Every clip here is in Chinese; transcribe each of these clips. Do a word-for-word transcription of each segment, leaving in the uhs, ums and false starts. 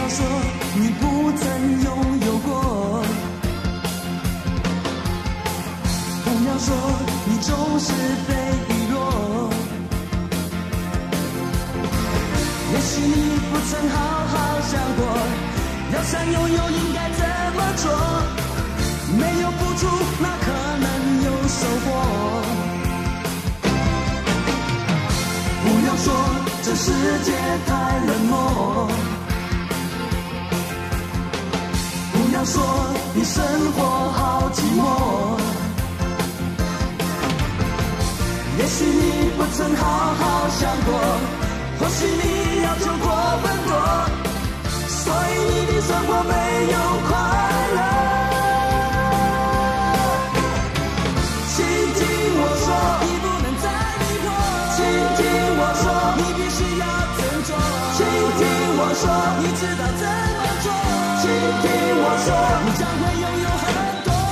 说你不曾拥有过，不要说你总是被遗落。也许你不曾好好想过，要想拥有应该怎么做？没有付出，哪可能有收获？不要说这世界太冷漠，不要说你生活好寂寞。也许你不曾好好想过，或许你要求过分多，所以你的生活没有快乐。请听我说，你不能再迷惑。请听我说，你必须要振作。请听我说，你知道怎么做。请听我说，你将会拥有很多。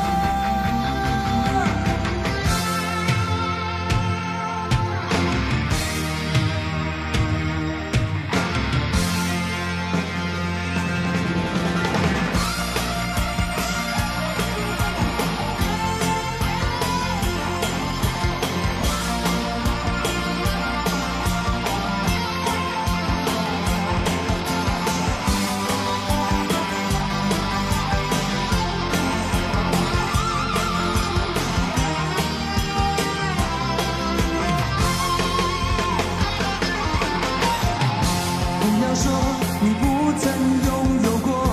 说你不曾拥有过，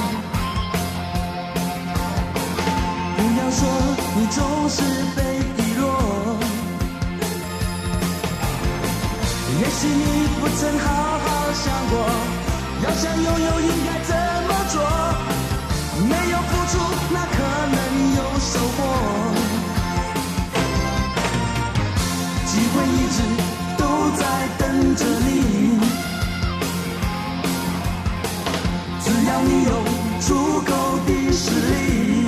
不要说你总是被遗落。也许你不曾好好想过，要想拥有应该怎么做？没有付出，哪可能有收获？机会一直都在等着你。只要你有足够的实力，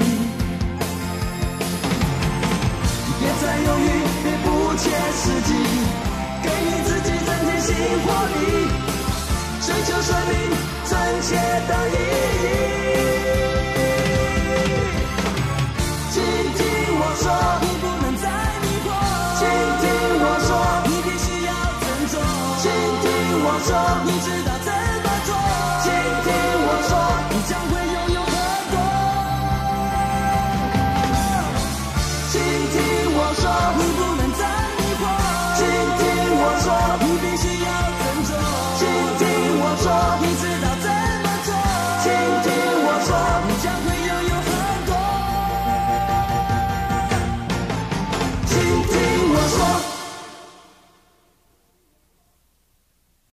别再犹豫，别不切实际，给你自己增添新活力，追求生命真切的意义。请听我说，你不能再迷惑。请听我说，你必须要振作。请听我说，你知道怎